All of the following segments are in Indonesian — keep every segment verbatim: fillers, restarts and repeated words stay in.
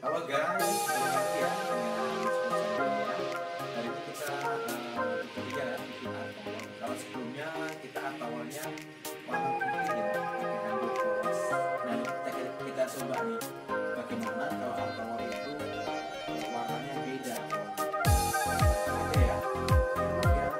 Halo guys, kembali lagi ya dengan sponsor saya. Hari ini kita uh, tutorial ya bikin art towel. Kalau sebelumnya kita art towelnya warna putih ya, pakai handuk polos. Nah kita, kita coba nih bagaimana kalau art towel itu warnanya beda. Oke ya, oke ya.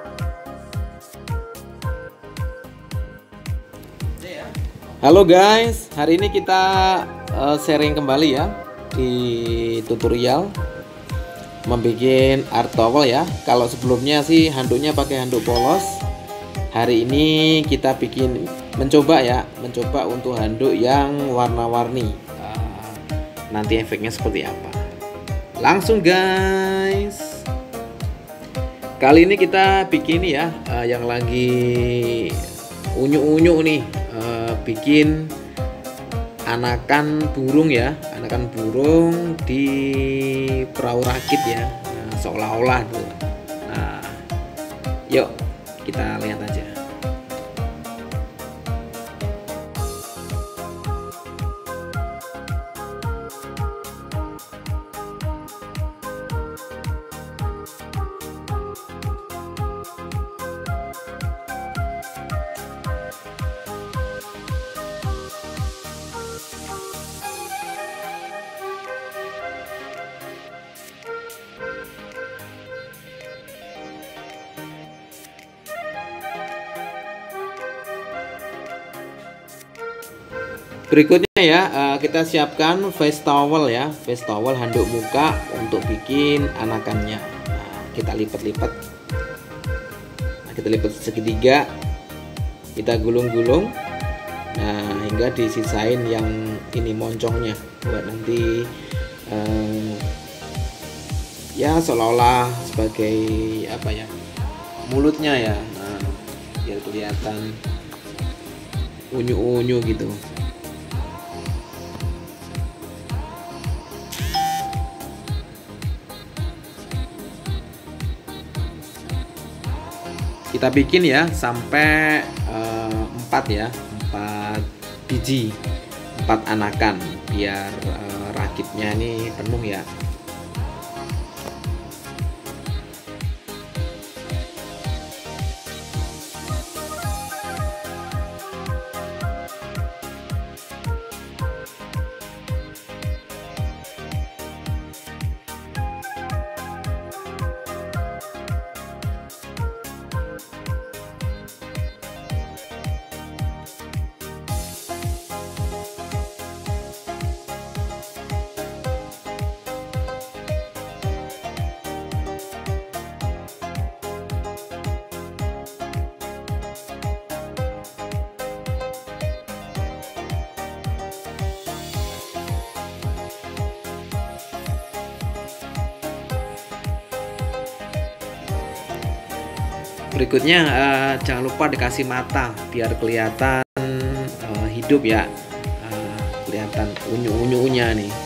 Oke ya. Halo guys, hari ini kita uh, sharing kembali ya di tutorial membuat art towel ya. Kalau sebelumnya sih handuknya pakai handuk polos, hari ini kita bikin mencoba ya, mencoba untuk handuk yang warna-warni. Uh, nanti efeknya seperti apa? Langsung guys. Kali ini kita bikin ya, uh, yang lagi unyu-unyu nih, uh, bikin anakan burung ya, anakan burung di perahu rakit ya, nah, seolah-olah tuh. Nah, yuk kita lihat aja. Berikutnya ya, kita siapkan face towel ya, face towel handuk muka untuk bikin anakannya. Nah, kita lipat-lipat. Nah, kita lipat segitiga, kita gulung-gulung. Nah, hingga disisain yang ini moncongnya buat nanti eh, ya seolah-olah sebagai apa ya, mulutnya ya. Nah, biar kelihatan unyu-unyu gitu. Kita bikin ya sampai uh, empat ya, empat biji, empat anakan biar uh, rakitnya ini penuh ya. Berikutnya uh, jangan lupa dikasih mata biar kelihatan uh, hidup ya, uh, kelihatan unyu-unyunya nih.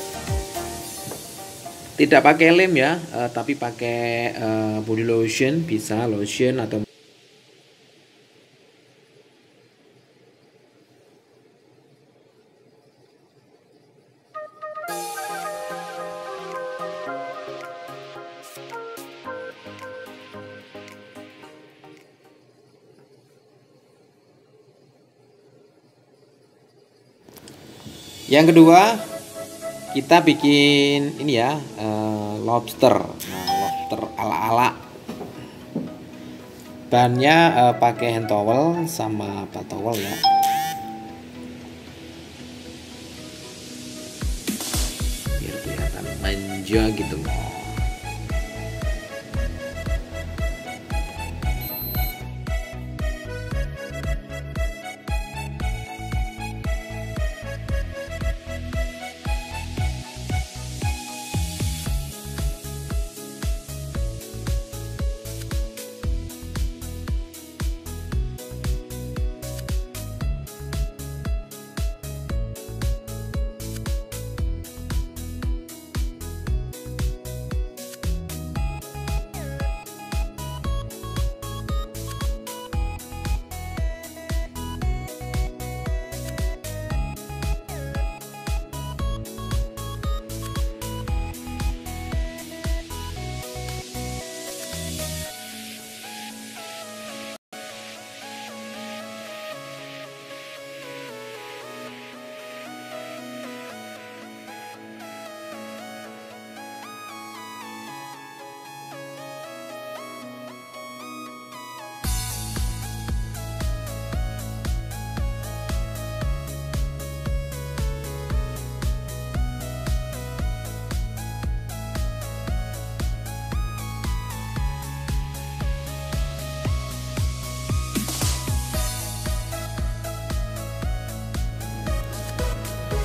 Tidak pakai lem ya, uh, tapi pakai uh, body lotion, bisa lotion atau yang kedua kita bikin ini ya, uh, lobster. Nah, lobster ala-ala. Bahannya uh, pakai hand towel sama apa towel ya. Biar kelihatan manja gitu loh.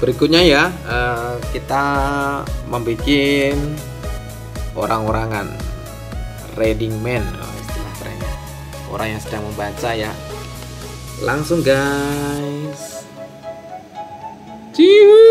Berikutnya ya, uh, kita membuat orang-orangan, reading man, oh, istilah kerennya, orang yang sedang membaca ya. Langsung guys. Ciu.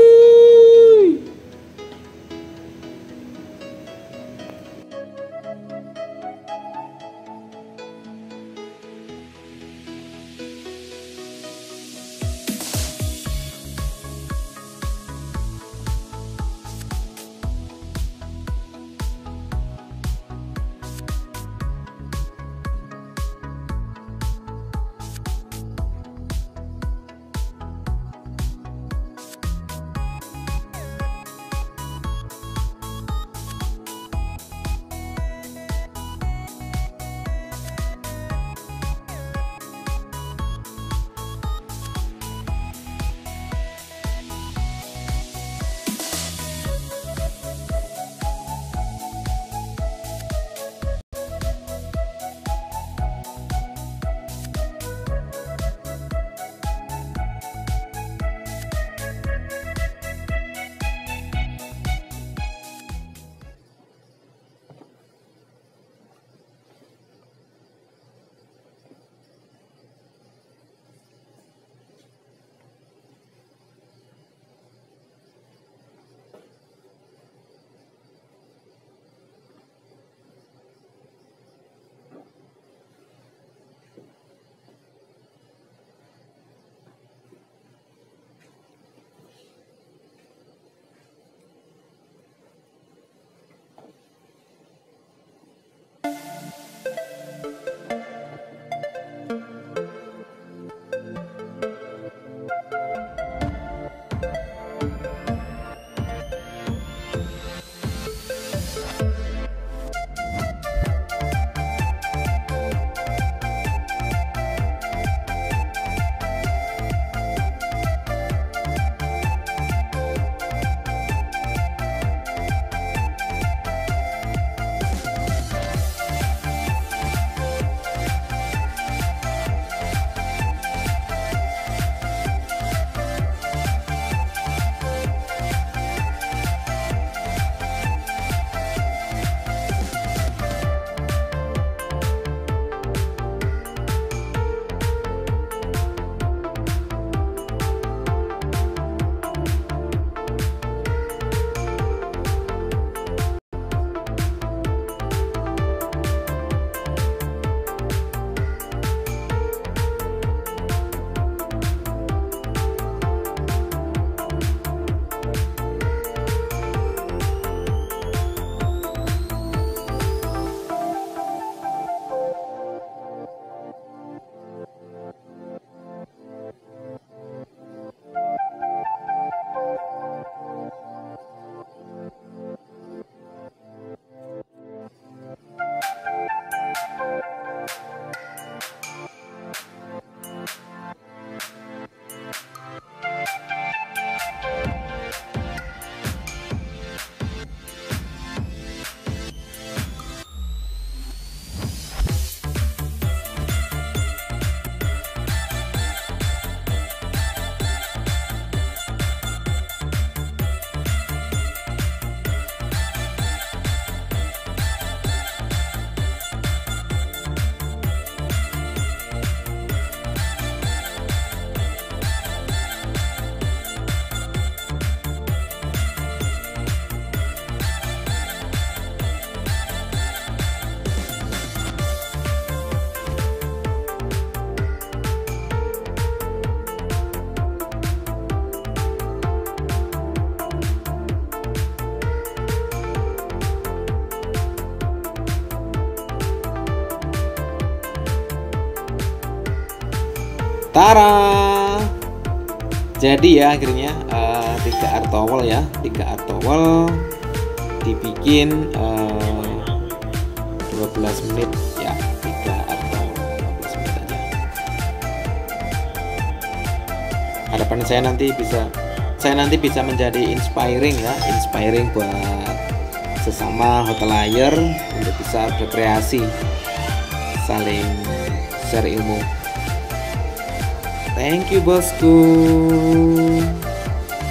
Tara. Jadi ya akhirnya uh, tiga art towel ya, tiga art towel dibikin uh, dua belas menit ya, tiga art towel dua belas menit aja. Harapan saya nanti bisa saya nanti bisa menjadi inspiring ya, inspiring buat sesama hotelier untuk bisa berkreasi, saling share ilmu. Thank you bosku.